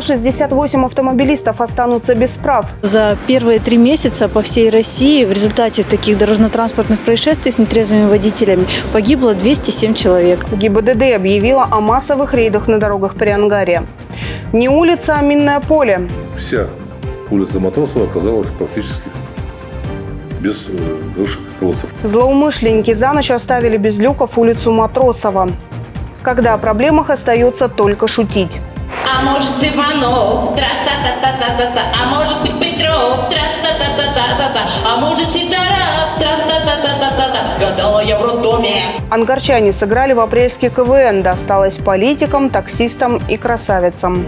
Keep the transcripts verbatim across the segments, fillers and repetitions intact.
шестьдесят восемь автомобилистов останутся без прав. За первые три месяца по всей России в результате таких дорожно-транспортных происшествий с нетрезвыми водителями погибло двести семь человек. ГИБДД объявила о массовых рейдах на дорогах Приангария. Не улица, а минное поле. Вся улица Матросова оказалась практически без крышек и колодцев. Злоумышленники за ночь оставили без люков улицу Матросова. Когда о проблемах остается только шутить. А может Иванов, тра-та-та-та-та-та-та, а может быть Петров, тра-та-та-та-та-та-та, а может Сидоров, тра-та-та-та-та-та-та. Гадала я в роддоме. Ангарчане сыграли в апрельский КВН. Досталось политикам, таксистам и красавицам.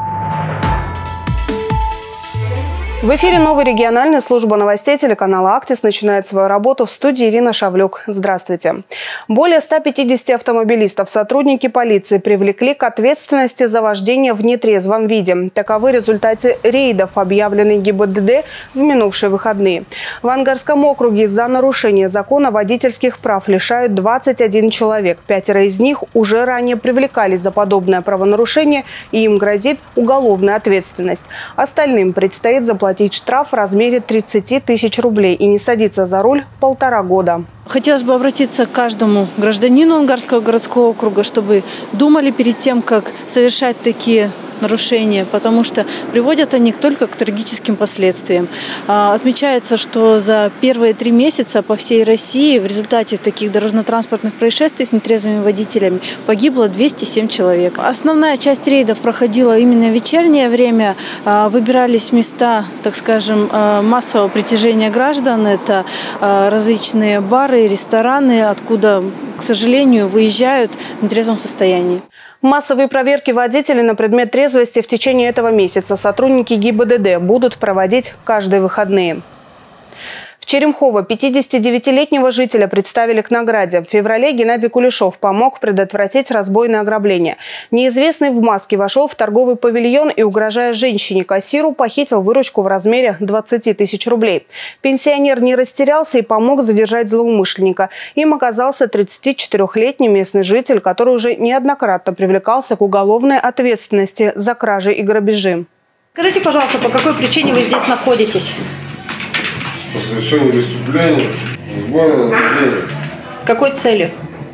В эфире новой региональной службы новостей телеканала «Актис» начинает свою работу. В студии Ирина Шавлюк. Здравствуйте. Более ста пятидесяти автомобилистов сотрудники полиции привлекли к ответственности за вождение в нетрезвом виде. Таковы результаты рейдов, объявленных ГИБДД в минувшие выходные. В Ангарском округе за нарушение закона водительских прав лишают двадцать один человек. Пятеро из них уже ранее привлекались за подобное правонарушение, и им грозит уголовная ответственность. Остальным предстоит заплатить платить штраф в размере тридцати тысяч рублей и не садиться за руль полтора года. Хотелось бы обратиться к каждому гражданину Ангарского городского округа, чтобы думали перед тем, как совершать такие нарушения, потому что приводят они только к трагическим последствиям. Отмечается, что за первые три месяца по всей России в результате таких дорожно-транспортных происшествий с нетрезвыми водителями погибло двести семь человек. Основная часть рейдов проходила именно в вечернее время. Выбирались места, так скажем, массового притяжения граждан. Это различные бары, рестораны, откуда, к сожалению, выезжают в нетрезвом состоянии. Массовые проверки водителей на предмет трезвости в течение этого месяца сотрудники ГИБДД будут проводить каждые выходные. В Черемхово пятидесятидевятилетнего жителя представили к награде. В феврале Геннадий Кулешов помог предотвратить разбойное ограбление. Неизвестный в маске вошел в торговый павильон и, угрожая женщине-кассиру, похитил выручку в размере двадцати тысяч рублей. Пенсионер не растерялся и помог задержать злоумышленника. Им оказался тридцатичетырёхлетний местный житель, который уже неоднократно привлекался к уголовной ответственности за кражи и грабежи. Скажите, пожалуйста, по какой причине вы здесь находитесь? По совершению преступления, разбойного ограбления. С какой целью?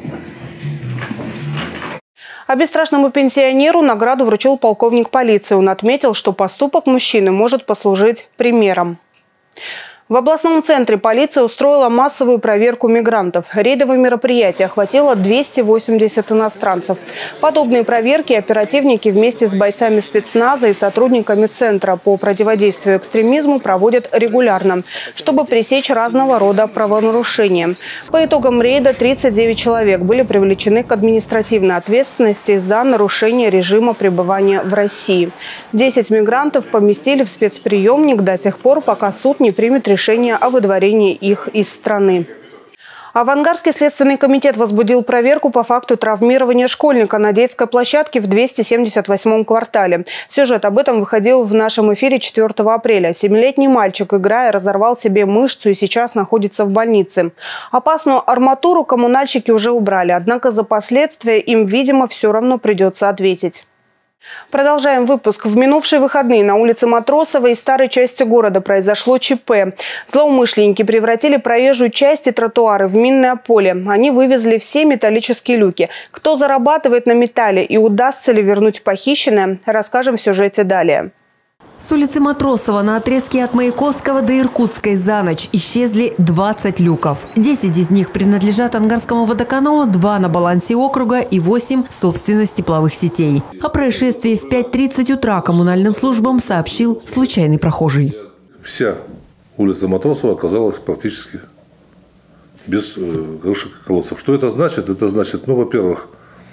А бесстрашному пенсионеру награду вручил полковник полиции. Он отметил, что поступок мужчины может послужить примером. В областном центре полиция устроила массовую проверку мигрантов. Рейдовое мероприятие охватило двести восемьдесят иностранцев. Подобные проверки оперативники вместе с бойцами спецназа и сотрудниками Центра по противодействию экстремизму проводят регулярно, чтобы пресечь разного рода правонарушения. По итогам рейда тридцать девять человек были привлечены к административной ответственности за нарушение режима пребывания в России. десять мигрантов поместили в спецприемник до тех пор, пока суд не примет решение о выдворении их из страны. А в Ангарский следственный комитет возбудил проверку по факту травмирования школьника на детской площадке в двести семьдесят восьмом квартале. Сюжет об этом выходил в нашем эфире четвёртого апреля. Семилетний мальчик, играя, разорвал себе мышцу и сейчас находится в больнице. Опасную арматуру коммунальщики уже убрали, однако за последствия им, видимо, все равно придется ответить. Продолжаем выпуск. В минувшие выходные на улице Матросова и старой части города произошло ЧП. Злоумышленники превратили проезжую часть и тротуары в минное поле. Они вывезли все металлические люки. Кто зарабатывает на металле и удастся ли вернуть похищенное, расскажем в сюжете далее. С улицы Матросова на отрезке от Маяковского до Иркутской за ночь исчезли двадцать люков. десять из них принадлежат Ангарскому водоканалу, два на балансе округа и восемь – собственность тепловых сетей. О происшествии в пять тридцать утра коммунальным службам сообщил случайный прохожий. Вся улица Матросова оказалась практически без крышек и колодцев. Что это значит? Это значит, ну, во-первых,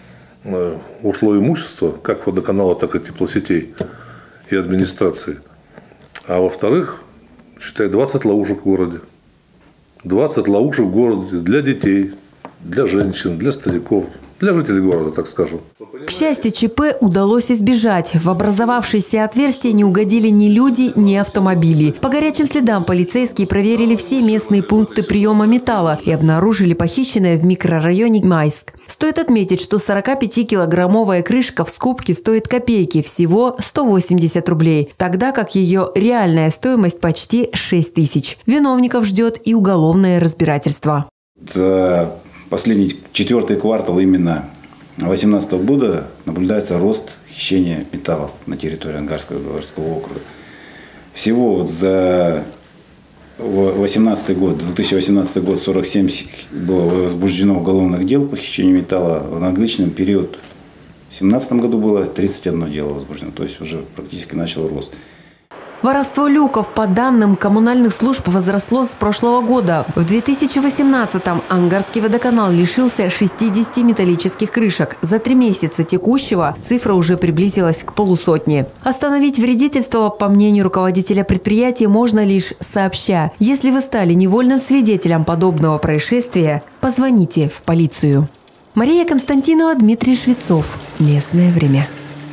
ушло имущество, как водоканала, так и теплосетей и администрации. А во-вторых, считай, двадцать ловушек в городе. двадцать ловушек в городе для детей, для женщин, для стариков, Для жителей города, так скажем. К счастью, ЧП удалось избежать. В образовавшиеся отверстия не угодили ни люди, ни автомобили. По горячим следам полицейские проверили все местные пункты приема металла и обнаружили похищенное в микрорайоне Майск. Стоит отметить, что сорокапятикилограммовая крышка в скупке стоит копейки, всего сто восемьдесят рублей, тогда как ее реальная стоимость почти шесть тысяч. Виновников ждет и уголовное разбирательство. За последний четвертый квартал именно две тысячи восемнадцатого года наблюдается рост хищения металлов на территории Ангарского городского округа. Всего вот за восемнадцатый год, две тысячи восемнадцатый год сорок семь было возбуждено уголовных дел по хищению металла. В аналогичном период в две тысячи семнадцатом году было тридцать одно дело возбуждено, то есть уже практически начал рост. Воровство люков, по данным коммунальных служб, возросло с прошлого года. В две тысячи восемнадцатом Ангарский водоканал лишился шестидесяти металлических крышек. За три месяца текущего цифра уже приблизилась к полусотне. Остановить вредительство, по мнению руководителя предприятия, можно лишь сообща. Если вы стали невольным свидетелем подобного происшествия, позвоните в полицию. Мария Константинова, Дмитрий Швецов. Местное время.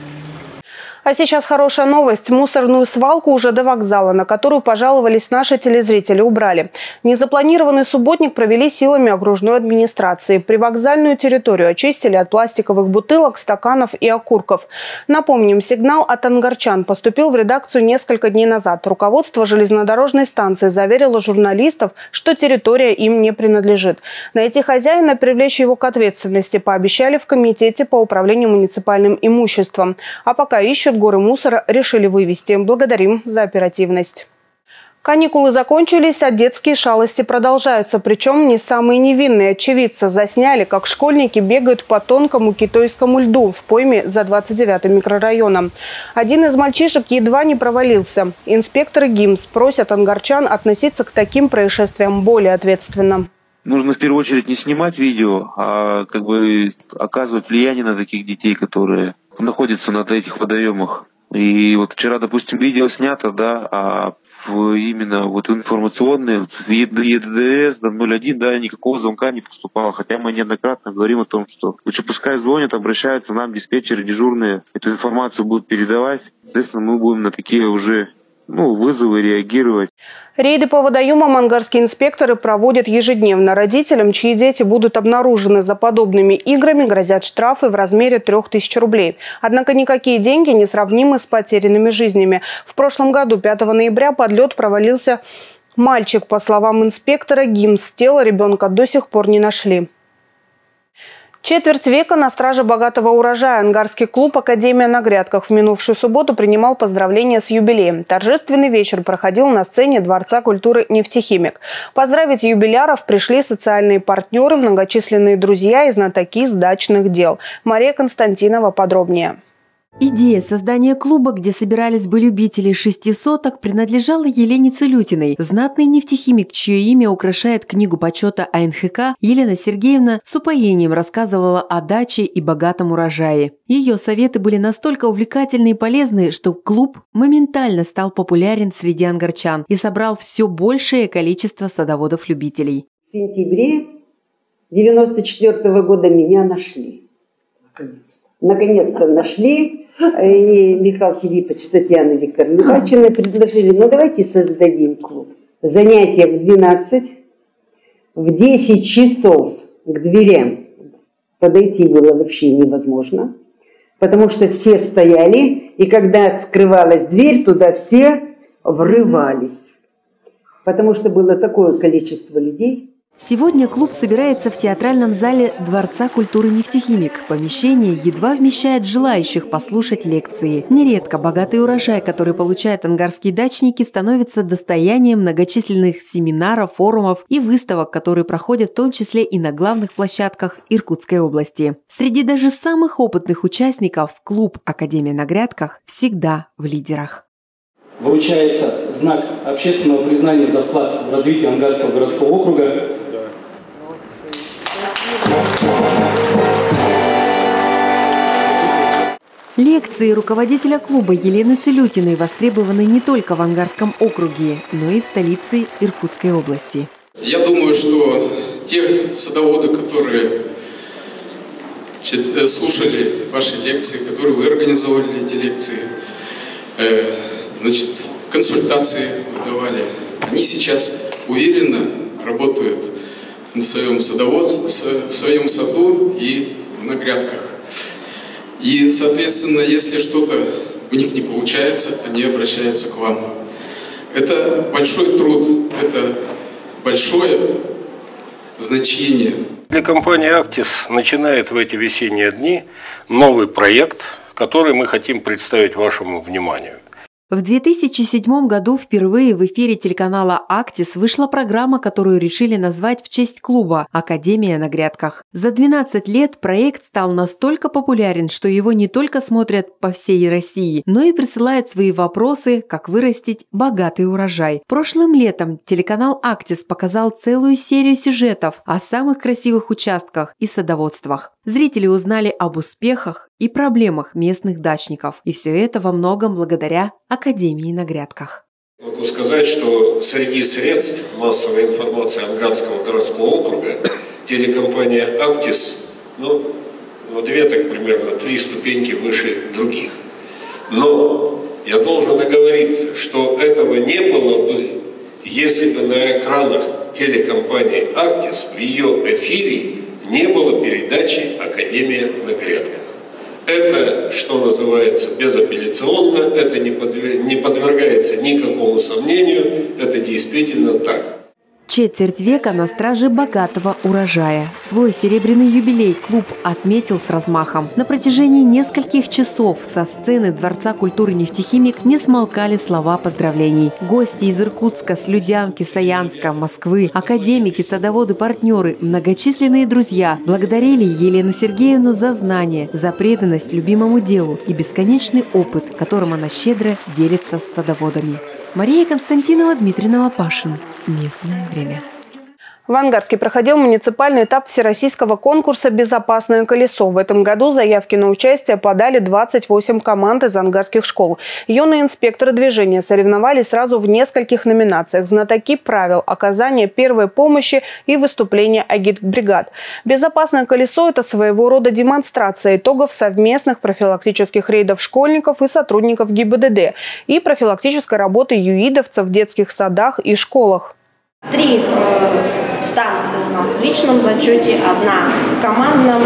А сейчас хорошая новость. Мусорную свалку уже до вокзала, на которую пожаловались наши телезрители, убрали. Незапланированный субботник провели силами окружной администрации. Привокзальную территорию очистили от пластиковых бутылок, стаканов и окурков. Напомним, сигнал от ангарчан поступил в редакцию несколько дней назад. Руководство железнодорожной станции заверило журналистов, что территория им не принадлежит. Найти хозяина, привлечь его к ответственности пообещали в комитете по управлению муниципальным имуществом. А пока ищут, горы мусора решили вывести. Благодарим за оперативность. Каникулы закончились, а детские шалости продолжаются. Причем не самые невинные. Очевидцы засняли, как школьники бегают по тонкому китайскому льду в пойме за двадцать девятым микрорайоном. Один из мальчишек едва не провалился. Инспекторы ГИМС просят ангарчан относиться к таким происшествиям более ответственно. Нужно в первую очередь не снимать видео, а как бы оказывать влияние на таких детей, которые находятся на этих водоемах. И вот вчера, допустим, видео снято, да, а в именно вот информационные, в ЕДДС, да, ноль один, да, никакого звонка не поступало. Хотя мы неоднократно говорим о том, что лучше пускай звонят, обращаются, нам диспетчеры дежурные эту информацию будут передавать. Соответственно, мы будем на такие уже ну, вызовы реагировать. Рейды по водоемам ангарские инспекторы проводят ежедневно. Родителям, чьи дети будут обнаружены за подобными играми, грозят штрафы в размере трёх тысяч рублей. Однако никакие деньги не сравнимы с потерянными жизнями. В прошлом году, пятого ноября, под лед провалился мальчик. По словам инспектора ГИМС, тело ребенка до сих пор не нашли. Четверть века на страже богатого урожая. Ангарский клуб «Академия на грядках» в минувшую субботу принимал поздравления с юбилеем. Торжественный вечер проходил на сцене Дворца культуры «Нефтехимик». Поздравить юбиляров пришли социальные партнеры, многочисленные друзья и знатоки с дачных дел. Мария Константинова подробнее. Идея создания клуба, где собирались бы любители шестисоток, принадлежала Елене Целютиной. Знатный нефтехимик, чье имя украшает книгу почета А Н Х К, Елена Сергеевна с упоением рассказывала о даче и богатом урожае. Ее советы были настолько увлекательны и полезны, что клуб моментально стал популярен среди ангарчан и собрал все большее количество садоводов-любителей. В сентябре девяносто четвёртого года меня нашли. Наконец-то. Наконец-то нашли. И Михаил Филиппович, Татьяна Викторовна Лихачина предложили, ну давайте создадим клуб. Занятия в двенадцать, в десять часов к дверям подойти было вообще невозможно, потому что все стояли, и когда открывалась дверь, туда все врывались, потому что было такое количество людей. Сегодня клуб собирается в театральном зале Дворца культуры «Нефтехимик». Помещение едва вмещает желающих послушать лекции. Нередко богатый урожай, который получают ангарские дачники, становится достоянием многочисленных семинаров, форумов и выставок, которые проходят в том числе и на главных площадках Иркутской области. Среди даже самых опытных участников клуб «Академия на грядках» всегда в лидерах. Вручается знак общественного признания за вклад в развитие Ангарского городского округа. Лекции руководителя клуба Елены Целютиной востребованы не только в Ангарском округе, но и в столице Иркутской области. Я думаю, что те садоводы, которые слушали ваши лекции, которые вы организовали, эти лекции, значит, консультации давали. Они сейчас уверенно работают на своем садоводстве, в своем саду и на грядках. И, соответственно, если что-то у них не получается, они обращаются к вам. Это большой труд, это большое значение. Для компании «Актис» начинает в эти весенние дни новый проект, который мы хотим представить вашему вниманию. В две тысячи седьмом году впервые в эфире телеканала «Актис» вышла программа, которую решили назвать в честь клуба «Академия на грядках». За двенадцать лет проект стал настолько популярен, что его не только смотрят по всей России, но и присылают свои вопросы, как вырастить богатый урожай. Прошлым летом телеканал «Актис» показал целую серию сюжетов о самых красивых участках и садоводствах. Зрители узнали об успехах и проблемах местных дачников. И все это во многом благодаря Академии на грядках. Могу сказать, что среди средств массовой информации Ангарского городского округа телекомпания «Актис», ну, на две, так примерно, три ступеньки выше других. Но я должен оговориться, что этого не было бы, если бы на экранах телекомпании «Актис» в ее эфире не было передачи «Академия на грядках». Это, что называется, безапелляционно, это не подвергается никакому сомнению, это действительно так. Четверть века на страже богатого урожая. Свой серебряный юбилей клуб отметил с размахом. На протяжении нескольких часов со сцены Дворца культуры «Нефтехимик» не смолкали слова поздравлений. Гости из Иркутска, Слюдянки, Саянска, Москвы, академики, садоводы, партнеры, многочисленные друзья благодарили Елену Сергеевну за знания, за преданность любимому делу и бесконечный опыт, которым она щедро делится с садоводами. Мария Константинова, Дмитрий Новопашин. Местное время. В Ангарске проходил муниципальный этап всероссийского конкурса «Безопасное колесо». В этом году заявки на участие подали двадцать восемь команд из ангарских школ. Юные инспекторы движения соревновались сразу в нескольких номинациях: знатоки правил, оказание первой помощи и выступления агитбригад. «Безопасное колесо» – это своего рода демонстрация итогов совместных профилактических рейдов школьников и сотрудников ГИБДД и профилактической работы юидовцев в детских садах и школах. Три э, станции у нас в личном зачете, одна в командном.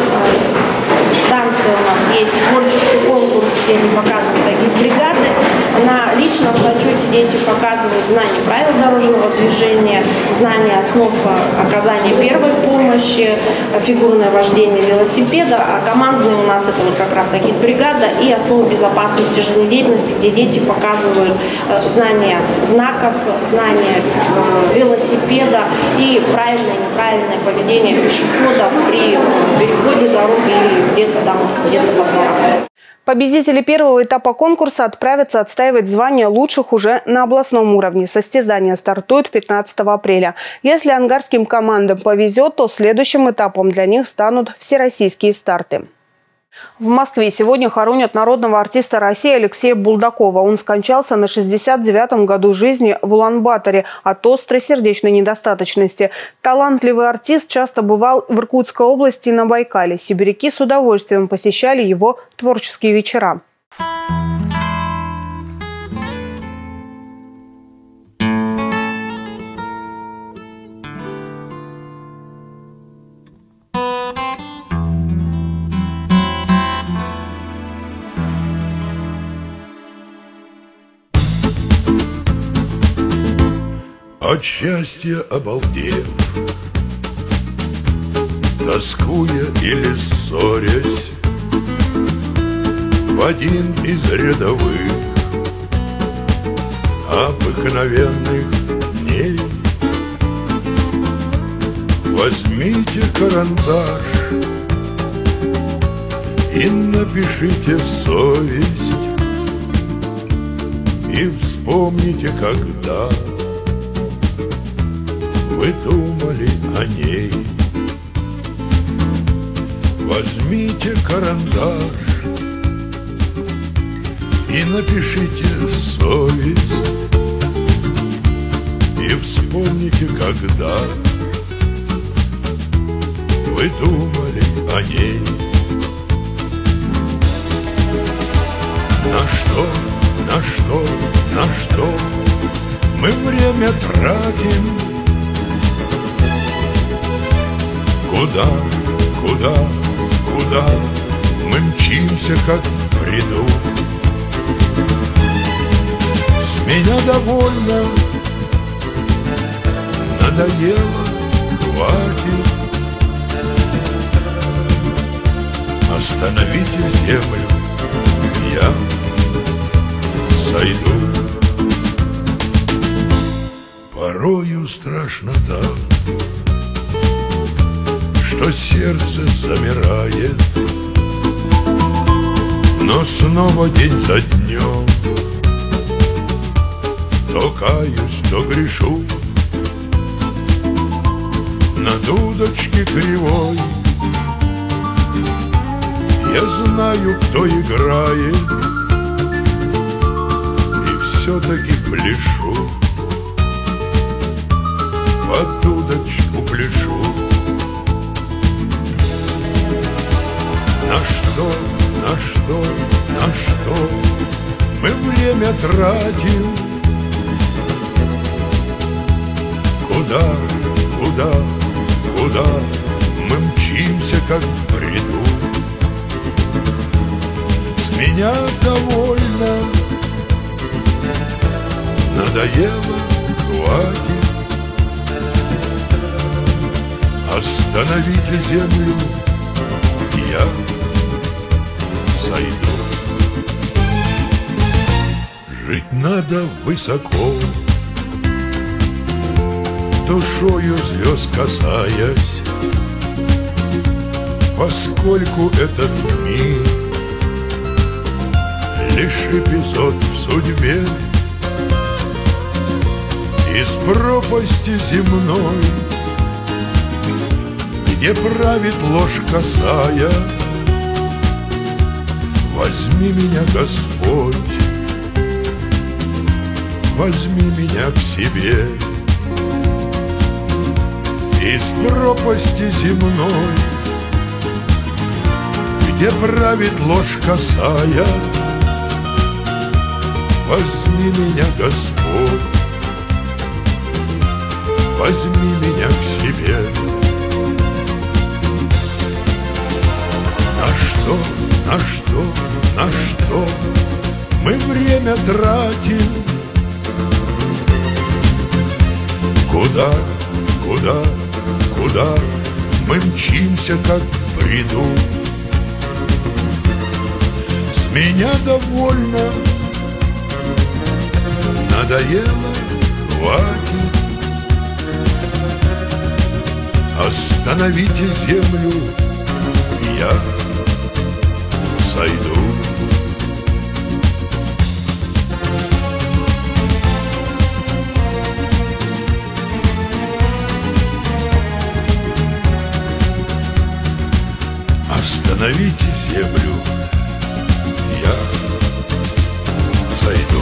Э, станция у нас есть творческий конкурс, где они показывают агитбригады. На личном зачете дети показывают знания правил дорожного движения, знания основ оказания первой помощи, фигурное вождение велосипеда. А командные у нас это вот как раз агитбригада и основы безопасности жизнедеятельности, где дети показывают э, знания знаков, знания э, велосипеда и правильное и неправильное поведение пешеходов при переходе дороги или где-то там, где-то во дворах. Победители первого этапа конкурса отправятся отстаивать звание лучших уже на областном уровне. Состязания стартуют пятнадцатого апреля. Если ангарским командам повезет, то следующим этапом для них станут всероссийские старты. В Москве сегодня хоронят народного артиста России Алексея Булдакова. Он скончался на шестьдесят девятом году жизни в Улан-Баторе от острой сердечной недостаточности. Талантливый артист часто бывал в Иркутской области и на Байкале. Сибиряки с удовольствием посещали его творческие вечера. От счастья обалдев, тоскуя или ссорясь, в один из рядовых обыкновенных дней возьмите карандаш и напишите совесть, и вспомните, когда вы думали о ней. Возьмите карандаш и напишите совесть, и вспомните, когда вы думали о ней. На что, на что, на что мы время тратим? Куда, куда, куда мы мчимся, как в бреду? С меня довольно, надоело, хватит. Остановите землю, я сойду. Порою страшно так, что сердце замирает, но снова день за днем то каюсь, то грешу. На дудочке кривой я знаю, кто играет, и все-таки пляшу, под дудочку пляшу. На что, на что, на что мы время тратим? Куда, куда, куда мы мчимся, как в бреду? С меня довольно, надоело, хватит. Остановите землю, я сойду. Жить надо высоко, душою звезд касаясь, поскольку этот мир лишь эпизод в судьбе. Из пропасти земной, где правит ложь косая, возьми меня, Господь, возьми меня к себе. Из пропасти земной, где правит ложь косая, возьми меня, Господь, возьми меня к себе. На что, на что, на что мы время тратим? Куда, куда, куда мы мчимся, как в бреду? С меня довольно, надоело, хватит. Остановите землю, я сойду. Остановите землю, я сойду.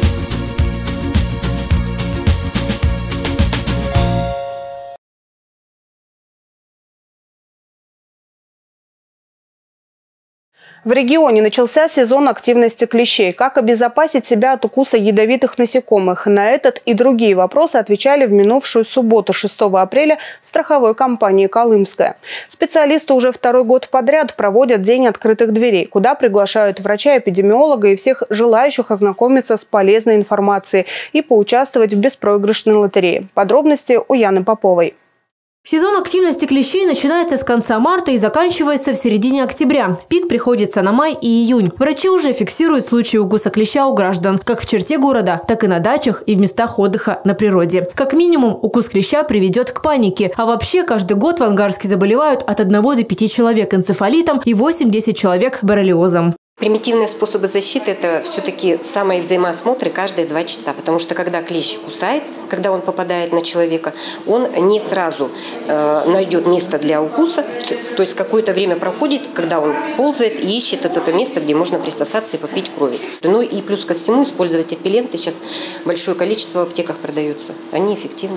В регионе начался сезон активности клещей. Как обезопасить себя от укуса ядовитых насекомых? На этот и другие вопросы отвечали в минувшую субботу, шестого апреля, в страховой компании «Колымская». Специалисты уже второй год подряд проводят День открытых дверей, куда приглашают врача-эпидемиолога и всех желающих ознакомиться с полезной информацией и поучаствовать в беспроигрышной лотерее. Подробности у Яны Поповой. Сезон активности клещей начинается с конца марта и заканчивается в середине октября. Пик приходится на май и июнь. Врачи уже фиксируют случаи укуса клеща у граждан, как в черте города, так и на дачах и в местах отдыха на природе. Как минимум, укус клеща приведет к панике. А вообще, каждый год в Ангарске заболевают от одного до пяти человек энцефалитом и восемь-десять человек боррелиозом. Примитивные способы защиты – это все-таки самоэкземоосмотры каждые два часа, потому что когда клещ кусает, когда он попадает на человека, он не сразу э, найдет место для укуса, то есть какое-то время проходит, когда он ползает и ищет это, это место, где можно присосаться и попить крови. Ну и плюс ко всему использовать апелленты, сейчас большое количество в аптеках продается, они эффективны.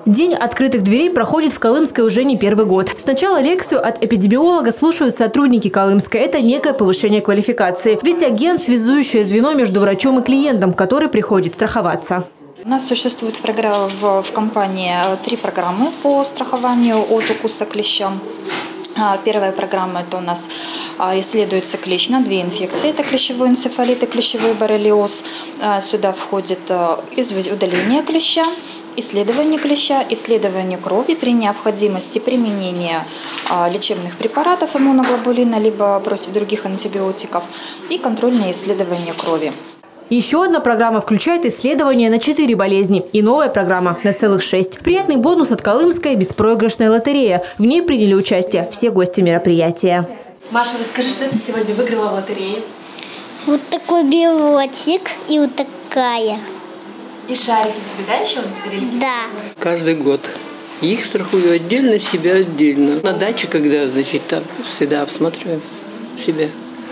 День открытых дверей проходит в Колымской уже не первый год. Сначала лекцию от эпидемиолога слушают сотрудники Колымской. Это некое повышение квалификации. Ведь агент – связующее звено между врачом и клиентом, который приходит страховаться. У нас существует программа в, в компании три программы по страхованию от укуса клещом. Первая программа – это у нас исследуется клещ на две инфекции. Это клещевой энцефалит и клещевой боррелиоз. Сюда входит удаление клеща, исследование клеща, исследование крови при необходимости применения лечебных препаратов иммуноглобулина либо против других антибиотиков и контрольное исследование крови. Еще одна программа включает исследования на четыре болезни и новая программа на целых шесть. Приятный бонус от Колымской – беспроигрышная лотерея. В ней приняли участие все гости мероприятия. Маша, расскажи, что ты сегодня выиграла в лотерее? Вот такой билетик и вот такая. И шарики тебе, да, еще дарили? Да. Каждый год. Их страхую отдельно, себя отдельно. На даче, когда, значит, там всегда обсматриваем себя.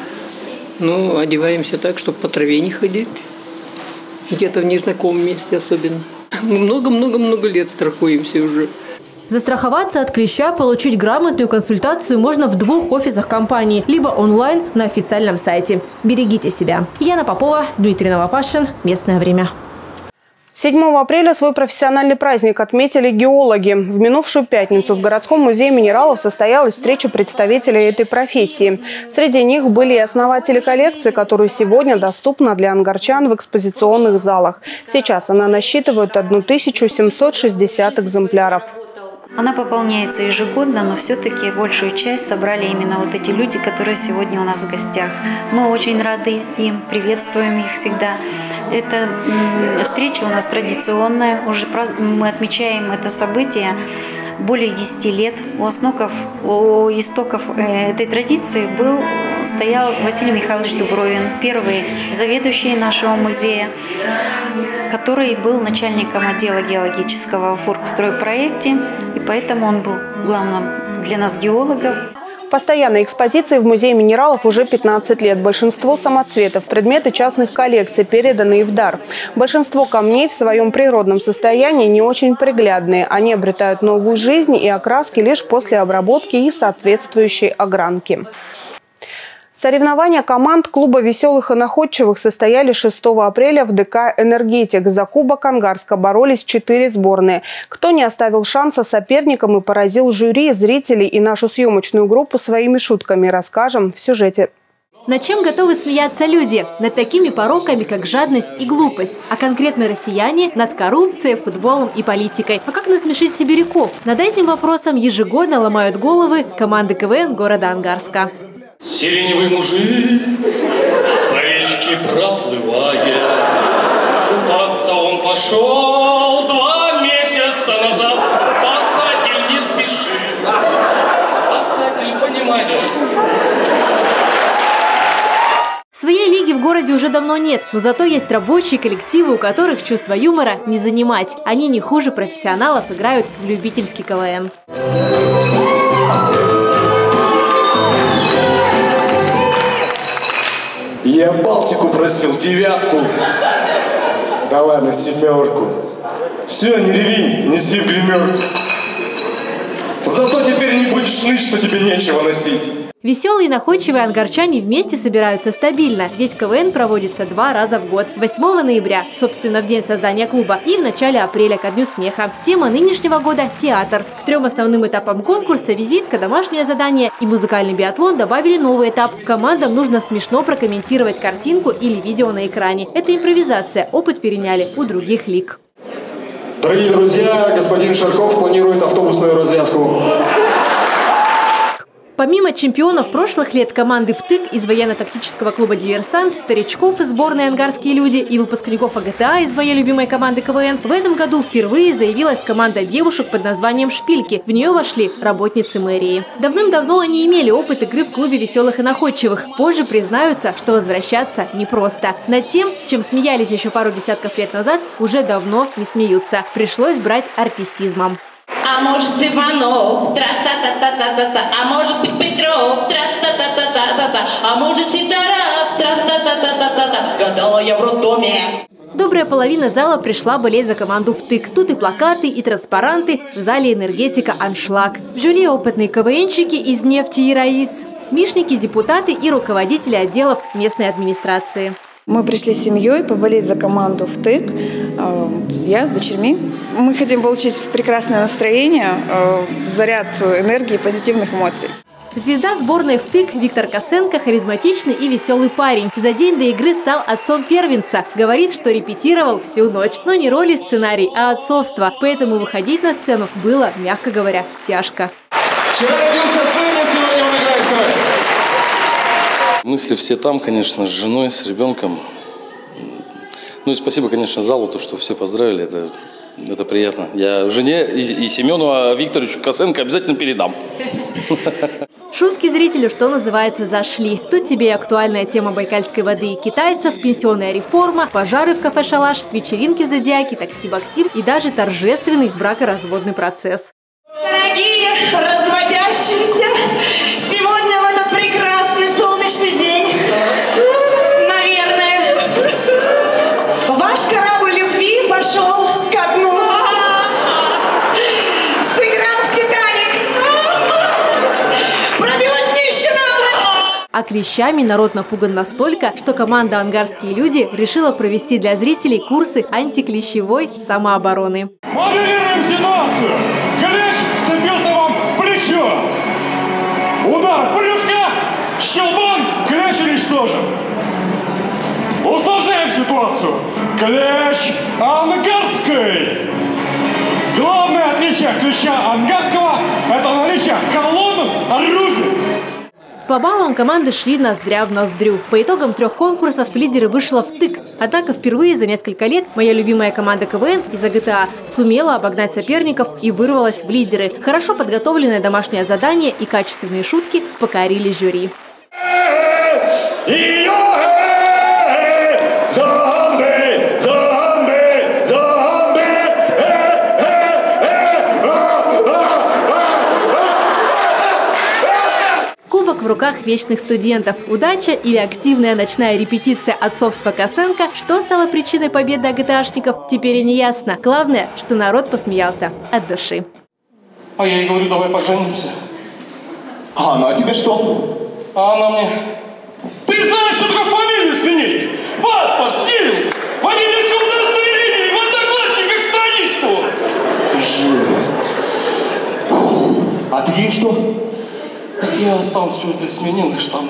Ну, одеваемся так, чтобы по траве не ходить. Где-то в незнакомом месте особенно. Много-много-много лет страхуемся уже. Застраховаться от клеща, получить грамотную консультацию можно в двух офисах компании, либо онлайн на официальном сайте. Берегите себя. Яна Попова, Дмитрий Новопашин. Местное время. седьмого апреля свой профессиональный праздник отметили геологи. В минувшую пятницу в городском музее минералов состоялась встреча представителей этой профессии. Среди них были и основатели коллекции, которая сегодня доступна для ангарчан в экспозиционных залах. Сейчас она насчитывает тысячу семьсот шестьдесят экземпляров. Она пополняется ежегодно, но все-таки большую часть собрали именно вот эти люди, которые сегодня у нас в гостях. Мы очень рады им, приветствуем их всегда. Эта встреча у нас традиционная, уже мы отмечаем это событие более десяти лет. У основков, у истоков этой традиции был, стоял Василий Михайлович Дубровин, первый заведующий нашего музея, который был начальником отдела геологического в Оргстройпроекте, и поэтому он был главным для нас геологов. Постоянной экспозиции в Музее минералов уже пятнадцать лет. Большинство самоцветов, предметы частных коллекций, переданные в дар. Большинство камней в своем природном состоянии не очень приглядные. Они обретают новую жизнь и окраски лишь после обработки и соответствующей огранки. Соревнования команд клуба «Веселых и находчивых» состоялись шестого апреля в ДК «Энергетик». За Кубок Ангарска боролись четыре сборные. Кто не оставил шанса соперникам и поразил жюри, зрителей и нашу съемочную группу своими шутками, расскажем в сюжете. Над чем готовы смеяться люди? Над такими пороками, как жадность и глупость. А конкретно россияне – над коррупцией, футболом и политикой. А как насмешить сибиряков? Над этим вопросом ежегодно ломают головы команды КВН города Ангарска. Сиреневый мужик по речке проплывая, купаться он пошел два месяца назад. Спасатель не спешит, спасатель понимает. Своей лиги в городе уже давно нет, но зато есть рабочие коллективы, у которых чувство юмора не занимать. Они не хуже профессионалов играют в любительский КВН. Я Балтику просил, девятку. Давай на семерку. Все, не реви, неси в гримерку. Зато теперь не будешь ныть, что тебе нечего носить. Веселые и находчивые ангарчане вместе собираются стабильно, ведь КВН проводится два раза в год. восьмого ноября, собственно, в день создания клуба, и в начале апреля, ко Дню смеха. Тема нынешнего года – театр. К трем основным этапам конкурса – визитка, домашнее задание и музыкальный биатлон – добавили новый этап. Командам нужно смешно прокомментировать картинку или видео на экране. Это импровизация, опыт переняли у других лиг. Дорогие друзья, господин Шарков планирует автобусную развязку. Помимо чемпионов прошлых лет команды «Втык» из военно-тактического клуба «Диверсант», старичков из сборной «Ангарские люди» и выпускников АГТА из моей любимой команды КВН, в этом году впервые заявилась команда девушек под названием «Шпильки». В нее вошли работницы мэрии. Давным-давно они имели опыт игры в клубе «Веселых и находчивых». Позже признаются, что возвращаться непросто. Над тем, чем смеялись еще пару десятков лет назад, уже давно не смеются. Пришлось брать артистизмом. А может Иванов, тра-та-та-та-та-та-та, а может быть Петров, тра-та-та-та-та-та-та, а может Сидоров, тра-та-та-та-та-та-та. Гадала я в роддоме. Добрая половина зала пришла болеть за команду «Втык». Тут и плакаты, и транспаранты, в зале энергетика «Аншлаг». В жюри опытные КВНщики из «Нефти» и «Раис», смешники, депутаты и руководители отделов местной администрации. Мы пришли с семьей поболеть за команду «Втык». Я с дочерьми. Мы хотим получить прекрасное настроение, заряд энергии, позитивных эмоций. Звезда сборной «Втык» Виктор Косенко харизматичный и веселый парень. За день до игры стал отцом первенца. Говорит, что репетировал всю ночь. Но не роли сценарий, а отцовство. Поэтому выходить на сцену было, мягко говоря, тяжко. Вчера родился сын, а сегодня он играет в КВН. Мысли все там, конечно, с женой, с ребенком. Ну и спасибо, конечно, залу, то, что все поздравили. Это, это приятно. Я жене и, и Семену, а Викторовичу Косенко обязательно передам. Шутки зрителю, что называется, зашли. Тут тебе и актуальная тема байкальской воды и китайцев, пенсионная реформа, пожары в кафе «Шалаш», вечеринки в «Зодиаке», такси-боксим и даже торжественный бракоразводный процесс. Дорогие разводящиеся, сегодня в этот прекрасный солнечный день, наверное, ваш корабль любви пошел ко дну. А клещами народ напуган настолько, что команда «Ангарские люди» решила провести для зрителей курсы антиклещевой самообороны. Моделируем ситуацию. Клещ вцепился вам в плечо. Удар брюшка, щелбан, клещ уничтожен. Усложняем ситуацию. Клещ ангарский. Главное отличие клеща ангарского – это наличие холодных оружий. По баллам команды шли ноздря в ноздрю. По итогам трех конкурсов лидеры вышла «Втык». Однако впервые за несколько лет моя любимая команда КВН из-за ГТА сумела обогнать соперников и вырвалась в лидеры. Хорошо подготовленное домашнее задание и качественные шутки покорили жюри. В руках вечных студентов. Удача или активная ночная репетиция отцовства Косенко, что стало причиной победы АГТАшников, теперь и не ясно. Главное, что народ посмеялся от души. А я ей говорю, давай поженимся. А она тебе что? А она мне: ты знаешь, что такое фамилию сменить? Паспорт снился! Водительское удостоверение в одноклассниках страничку! Жесть. А ты ей что? Так я сам все это сменил и штаны.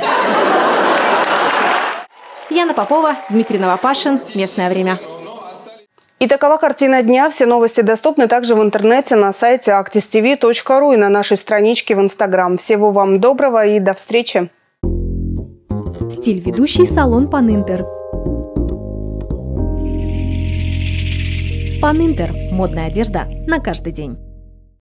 Яна Попова, Дмитрий Новопашин. Местное время. И такова картина дня. Все новости доступны также в интернете на сайте актис ти ви точка ру и на нашей страничке в Инстаграм. Всего вам доброго и до встречи. Стиль ведущий салон Панинтер. Панинтер. Модная одежда на каждый день.